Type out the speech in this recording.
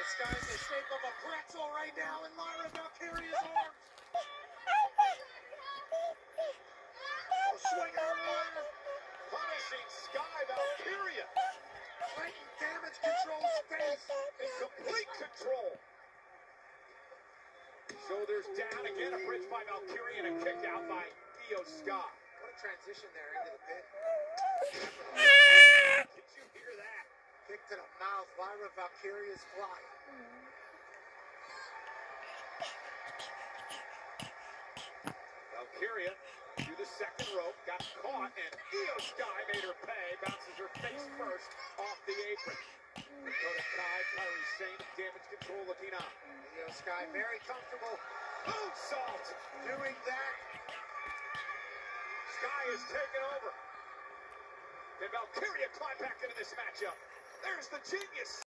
Sky's the shape of a pretzel right now in Lyra Valkyria's arms. Swing her wire. Punishing Sky Valkyria. Letting damage control space in complete control. Shoulders down again, a bridge by Valkyria and a kick out by Io Sky. What a transition there into the pin. Did you hear that? Kick to the mouth, Lyra Valkyria's flying. Valkyria to the second rope, got caught, and Io Sky made her pay. Bounces her face first off the apron. Dakota Kai, Kairi Sane, damage control looking on. Io Sky very comfortable. Moonsault doing that. Sky is taken over. Can Valkyria climb back into this matchup? There's the genius.